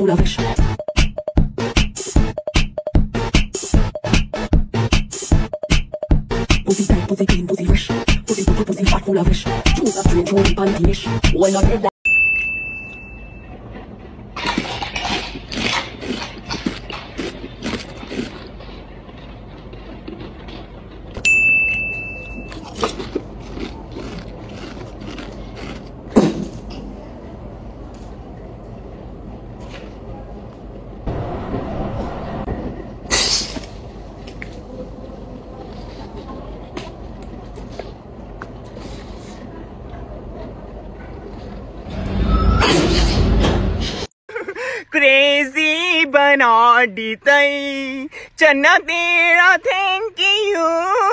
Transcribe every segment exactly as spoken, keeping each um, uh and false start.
full of fish. Pussy tight, pussy clean, pussy fresh. Pussy pussy pussy fat, full of fish. Choose a strange holy panty dish. Why not get that? Crazy बना दी तई चन्ना तेरा thank you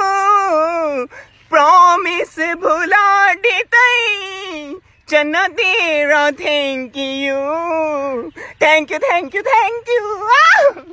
promise भुला दी तई चन्ना तेरा thank you thank you thank you thank you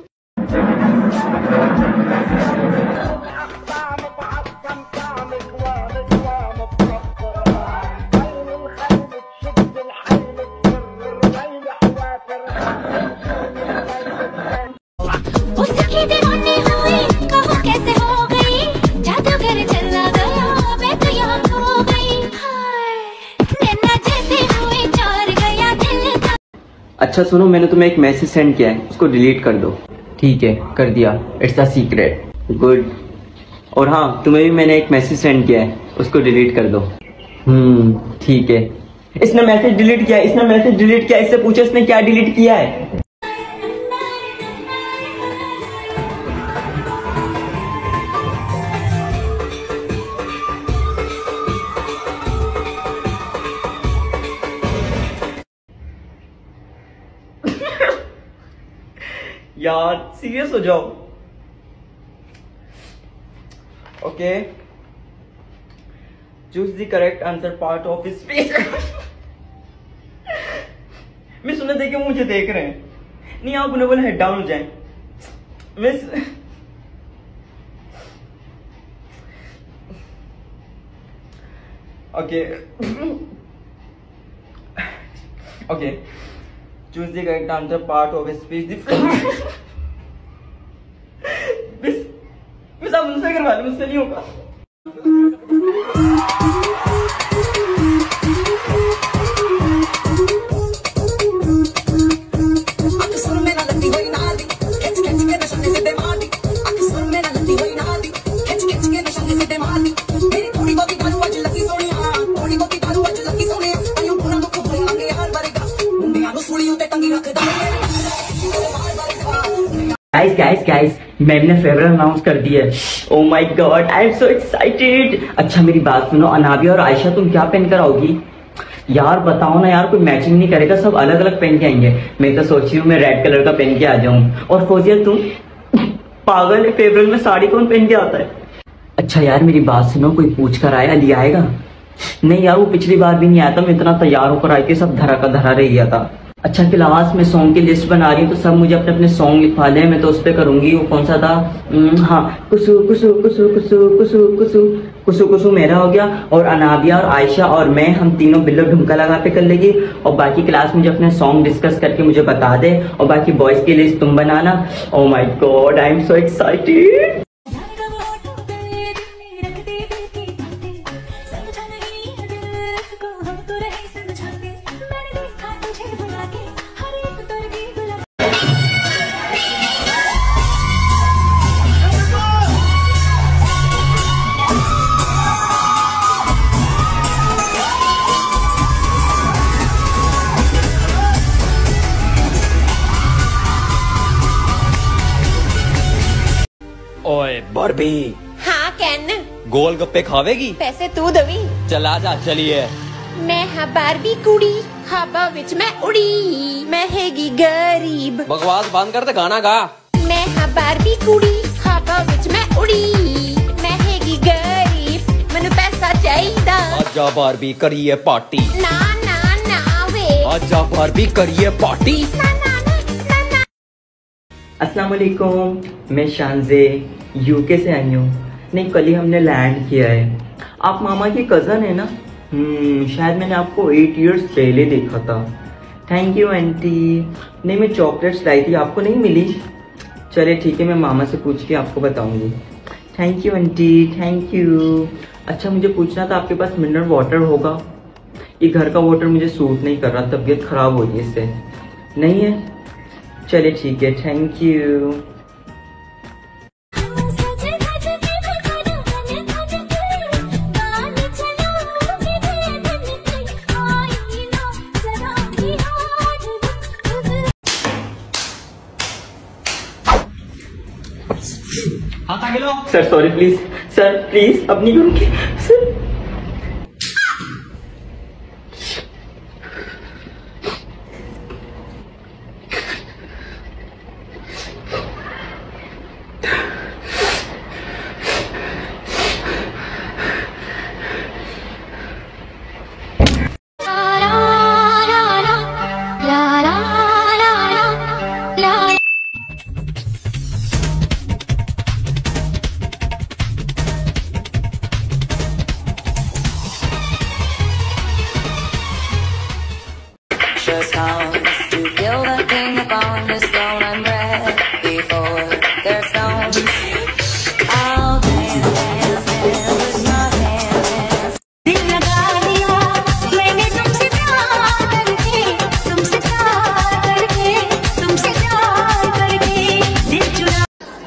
अच्छा सुनो, मैंने तुम्हें एक मैसेज सेंड किया है, उसको डिलीट कर दो। ठीक है, कर दिया। It's a secret. गुड। और हाँ, तुम्हें भी मैंने एक मैसेज सेंड किया है, उसको डिलीट कर दो। हम्म ठीक है। इसने मैसेज डिलीट किया, इसने मैसेज डिलीट किया। इससे पूछो इसने क्या डिलीट किया है। यार सीरियस हो जाओ। Okay, choose the correct answer part of speech. मैं सुनने देखे मुझे देख रहे हैं। नहीं, आप उन्हें बोले हेड डाउन हो जाए। Miss okay okay, choose the correct answer part of speech. Miss miss आप मुझसे करवा लो, मुझसे नहीं होगा। गाइस गाइस गाइस, मैम ने फेवरेट अनाउंस कर दिया है। Oh my God, I am so excited. अच्छा मेरी बात सुनो, अनाबिया और आयशा तुम क्या पहन कर आओगी? यार बताओ ना यार, कोई मैचिंग नहीं करेगा, सब अलग अलग पहन के आएंगे। मैं तो सोच रही हूँ मैं रेड कलर का पहन के आ जाऊँ। और फौजिया तुम? पागल है, फेवरेट में साड़ी कौन पहन के आता है? अच्छा यार मेरी बात सुनो, कोई पूछ कर आया, अली आएगा? नहीं यार, वो पिछली बार भी नहीं आया था, मैं इतना तैयार होकर आई थी, सब धरा का धरा रह गया था। अच्छा क्लास में सॉन्ग की लिस्ट बना रही हूँ, तो सब मुझे अपने अपने सॉन्ग लिखवा लें, मैं तो उस पर करूंगी। वो कौन सा था? हाँ, कुसु कुसु कुसु कुसु कुसु कुसु कुसु कुसु मेरा हो गया। और अनाबिया और आयशा और मैं, हम तीनों बिल्लो ढुमका लगा पे कर लेगी। और बाकी क्लास मुझे अपने सॉन्ग डिस्कस करके मुझे बता दे। और बाकी बॉयज की लिस्ट तुम बनाना। Oh my God, I am so excited. ओए बार्बी। हाँ कैन। गोलगप्पे खावेगी? पैसे तू दवी। चला जा, चलिए। मैं हाँ बार्बी कुड़ी, हवा विच मैं उड़ी, मैं हैगी गरीब। बकवास बंद कर दे, गाना गा। मैं हाँ बार्बी कुड़ी, हवा विच मैं उड़ी, मैं हैगी गरीब, मैनू पैसा चाहिदा। आजा बार्बी करिए पार्टी। ना ना ना वे। आजा बार्बी करिए पार्टी। ना ना ना ना ना। अस्सलाम वालेकुम, मैं शानजे यूके से आई हूँ। नहीं, कल ही हमने लैंड किया है। आप मामा की कज़न है ना? हम्म शायद मैंने आपको एट इयर्स पहले देखा था। Thank you aunty. नहीं मैं चॉकलेट्स लाई थी, आपको नहीं मिली? चलिए ठीक है, मैं मामा से पूछ के आपको बताऊंगी। Thank you aunty, thank you. अच्छा मुझे पूछना था आपके पास मिनरल वाटर होगा? ये घर का वाटर मुझे सूट नहीं कर रहा, तबीयत खराब हो गई इससे। नहीं है? चलिए ठीक है, thank you. Sir sorry please, sir please अब नहीं करूँगी sir. To build a king upon this throne, I'm ready for their stones. I'll dance, dance, dance with my hands. दिल लगा दिया मैंने तुमसे प्यार करके, तुमसे प्यार करके, तुमसे प्यार करके दिल चुरा।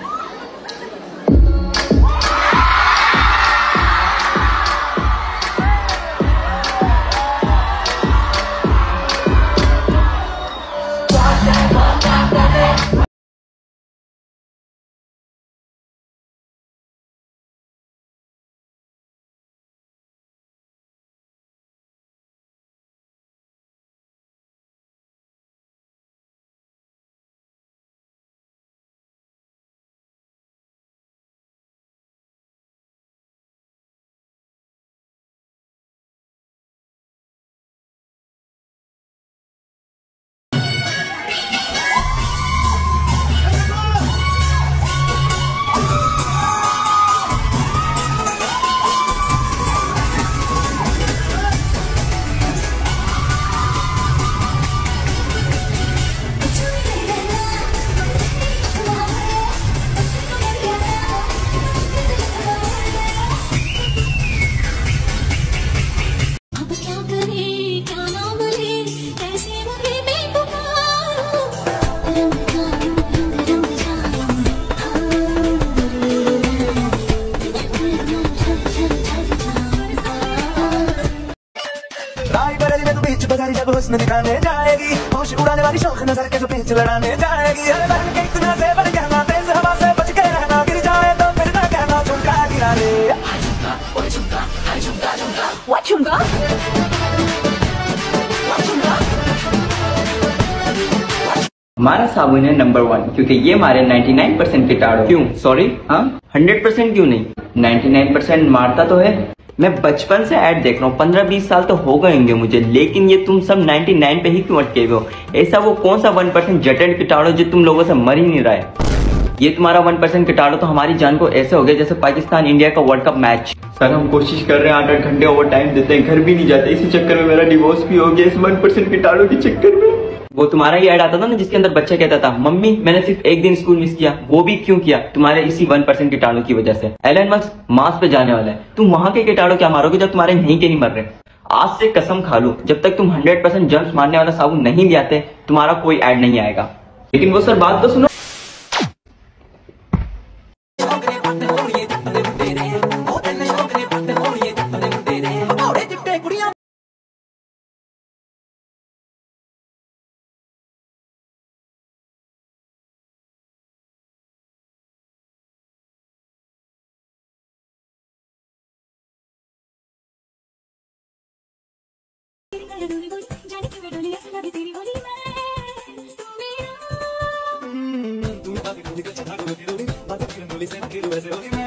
जब हुस्न दिखाने जाएगी, होश उड़ाने वाली शौक नजर के जो पीछे लड़ाने जाएगी। हर बार के इतना से बढ़ कहना, तेज हवा से बच के रहना, गिर जाए तो फिर ना कहना झुमका गिरा ले। What झुमका? हमारा साबुन है नंबर वन, क्योंकि ये मारे निन्यानवे परसेंट कीटाणु। क्यों? सॉरी, हाँ सौ परसेंट क्यों नहीं? निन्यानवे परसेंट मारता तो है। मैं बचपन से ऐड देख रहा हूँ, पंद्रह बीस साल तो हो गएंगे मुझे, लेकिन ये तुम सब निन्यानवे पे ही क्यों अटके हुए हो? ऐसा वो कौन सा वन परसेंट जटिल कीटाणु जो तुम लोगों से मर ही नहीं रहा है? ये तुम्हारा वन परसेंट कीटाणु तो हमारी जान को ऐसे हो गया जैसे पाकिस्तान इंडिया का वर्ल्ड कप मैच। सर हम कोशिश कर रहे हैं, आठ आठ घंटे ओवर टाइम देते हैं, घर भी नहीं जाते, इसी चक्कर में मेरा डिवोर्स भी हो गया इस वन परसेंट कीटाणु के चक्कर में। वो तुम्हारा ही ऐड आता था ना जिसके अंदर बच्चा कहता था मम्मी मैंने सिर्फ एक दिन स्कूल मिस किया, वो भी क्यों किया? तुम्हारे इसी वन परसेंट कीटाणु की वजह से। एलन मस्क मार्स पे जाने वाला है, तुम वहां के कीटाणु क्या मारोगे जब तुम्हारे यहीं के नहीं मर रहे? आज से कसम खा लो, जब तक तुम हंड्रेड परसेंट जर्म्स मारने वाला साबुन नहीं ले आते तुम्हारा कोई ऐड नहीं आएगा। लेकिन वो सर बात तो सुनो, जाने की मैं डोली ऐसे लगी तेरी बोली में, तू मेरा